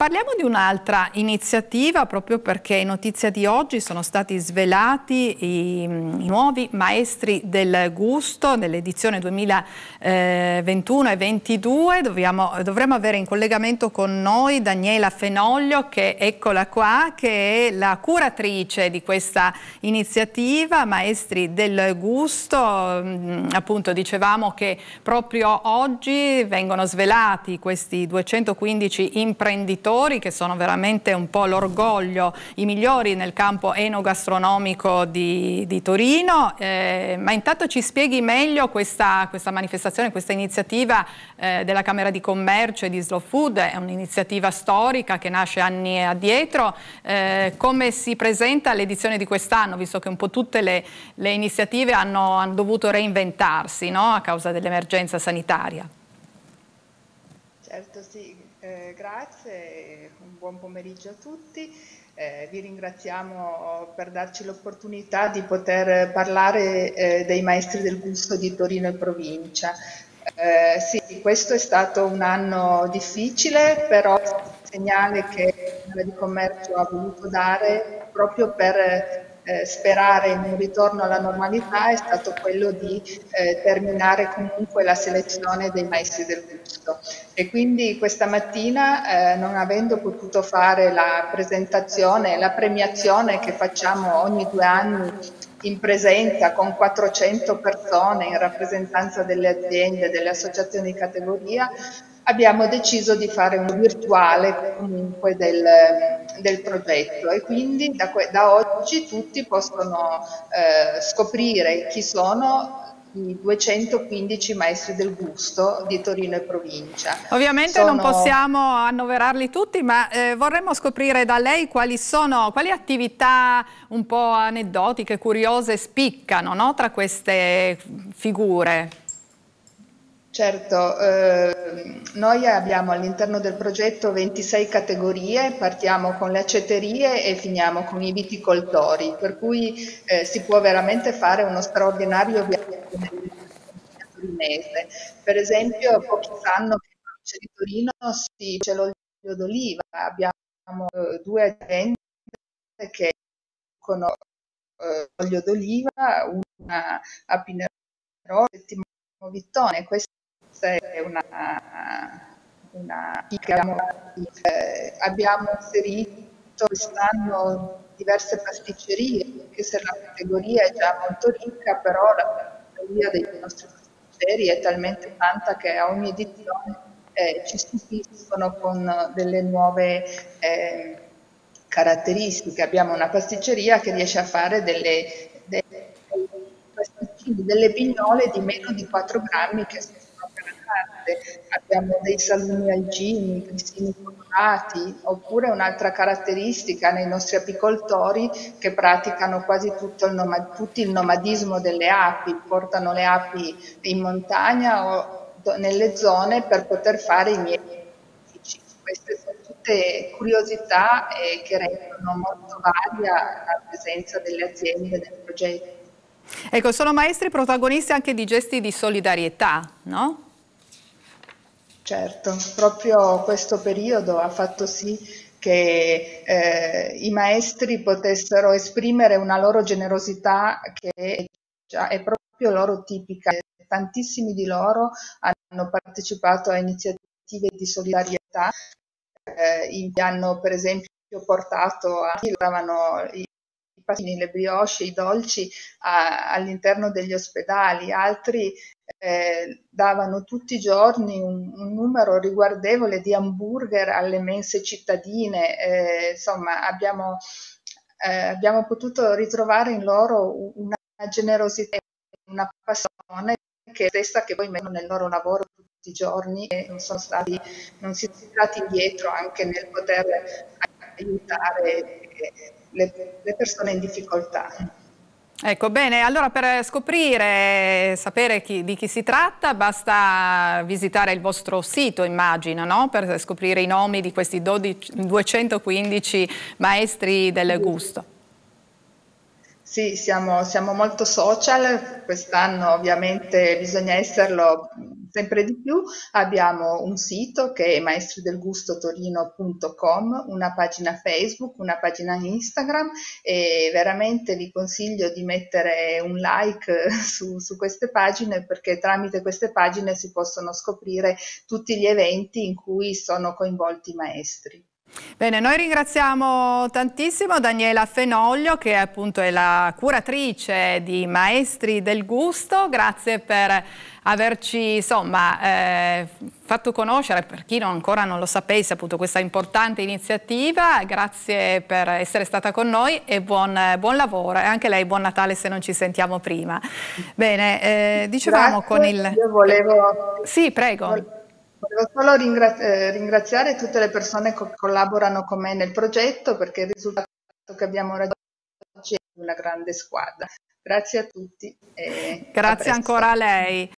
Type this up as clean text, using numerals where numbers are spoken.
Parliamo di un'altra iniziativa proprio perché in notizia di oggi sono stati svelati i nuovi maestri del gusto nell'edizione 2021 e 2022. Dovremmo avere in collegamento con noi Daniela Fenoglio, che eccola qua, che è la curatrice di questa iniziativa Maestri del Gusto. Appunto dicevamo che proprio oggi vengono svelati questi 215 imprenditori che sono veramente un po' l'orgoglio, i migliori nel campo enogastronomico di Torino, ma intanto ci spieghi meglio questa manifestazione, questa iniziativa della Camera di Commercio e di Slow Food. È un'iniziativa storica che nasce anni addietro. Come si presenta l'edizione di quest'anno, visto che un po' tutte le iniziative hanno dovuto reinventarsi, no? A causa dell'emergenza sanitaria? Certo, sì. Grazie, un buon pomeriggio a tutti. Vi ringraziamo per darci l'opportunità di poter parlare dei maestri del gusto di Torino e provincia. Sì, questo è stato un anno difficile, però il segnale che la Camera di Commercio ha voluto dare proprio per sperare in un ritorno alla normalità è stato quello di terminare comunque la selezione dei maestri del gusto. E quindi questa mattina, non avendo potuto fare la presentazione, la premiazione che facciamo ogni 2 anni in presenza con 400 persone in rappresentanza delle aziende, delle associazioni di categoria, abbiamo deciso di fare un virtuale comunque del progetto e quindi da oggi tutti possono scoprire chi sono i 215 maestri del gusto di Torino e provincia. Ovviamente non possiamo annoverarli tutti, ma vorremmo scoprire da lei quali attività un po' aneddotiche, curiose spiccano, no, tra queste figure. Certo, noi abbiamo all'interno del progetto 26 categorie, partiamo con le acciaierie e finiamo con i viticoltori, per cui si può veramente fare uno straordinario viaggio nell'economia torinese. Per esempio, pochi sanno che in provincia di Torino si c'è l'olio d'oliva, abbiamo 2 aziende che producono olio d'oliva, una a Pinerolo e Vittone. Questa è una che abbiamo inserito quest'anno diverse pasticcerie, anche se la categoria è già molto ricca, però la categoria dei nostri pasticceri è talmente tanta che a ogni edizione ci stupiscono con delle nuove caratteristiche. Abbiamo una pasticceria che riesce a fare delle pignole di meno di 4 grammi che sono proprio la carne. Abbiamo dei salumi algini, grissini colorati, oppure un'altra caratteristica nei nostri apicoltori che praticano quasi tutto il nomadismo delle api, portano le api in montagna o nelle zone per poter fare i miei. Queste sono tutte curiosità che rendono molto varia la presenza delle aziende nel progetto. Ecco, sono maestri protagonisti anche di gesti di solidarietà, no? Certo, proprio questo periodo ha fatto sì che i maestri potessero esprimere una loro generosità che è proprio loro tipica. Tantissimi di loro hanno partecipato a iniziative di solidarietà, hanno per esempio portato i pastini, le brioche, i dolci all'interno degli ospedali, altri davano tutti i giorni un numero riguardevole di hamburger alle mense cittadine, insomma abbiamo potuto ritrovare in loro una generosità, una passione che è stessa che poi mettono nel loro lavoro tutti i giorni e non si sono stati indietro anche nel poter aiutare le persone in difficoltà. Ecco, bene, allora per scoprire, sapere di chi si tratta, basta visitare il vostro sito, immagino, no? Per scoprire i nomi di questi 215 maestri del gusto. Sì, siamo molto social, quest'anno ovviamente bisogna esserlo sempre di più. Abbiamo un sito che è maestridelgustotorino.com, una pagina Facebook, una pagina Instagram, e veramente vi consiglio di mettere un like su queste pagine, perché tramite queste pagine si possono scoprire tutti gli eventi in cui sono coinvolti i maestri. Bene, noi ringraziamo tantissimo Daniela Fenoglio, che appunto è la curatrice di Maestri del Gusto. Grazie per averci insomma fatto conoscere, per chi ancora non lo sapesse, appunto questa importante iniziativa. Grazie per essere stata con noi e buon lavoro, e anche lei buon Natale se non ci sentiamo prima. Bene, dicevamo Grazie, con il... io volevo... Sì, prego. Volevo solo ringraziare tutte le persone che collaborano con me nel progetto, perché il risultato che abbiamo raggiunto oggi è una grande squadra. Grazie a tutti e a Grazie presto. ancora a lei.